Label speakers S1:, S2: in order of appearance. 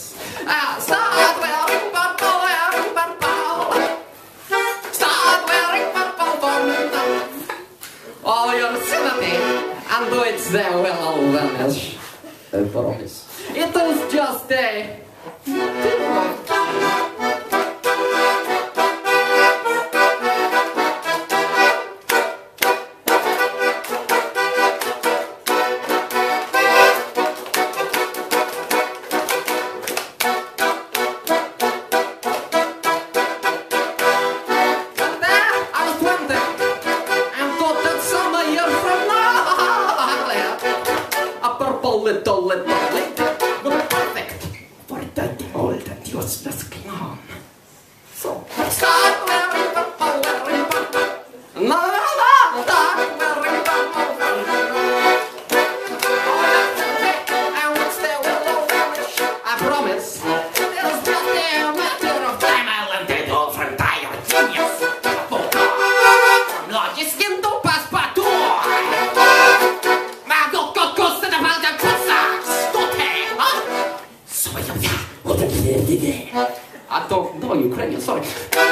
S1: Start wearing purple, wearing purple. Start wearing purple for me now. All your sympathy and do it there will all vanish. I promise. It is just a... Little, would be perfect for that old and useless clown. So, start wearing purple, wearing purple. No, start wearing purple, wearing purple. I will stay with the vanish. I promise. It's just a matter of time. I'll end it all for entire genius. From logiskin to passepartout. I don't know Ukrainian, sorry.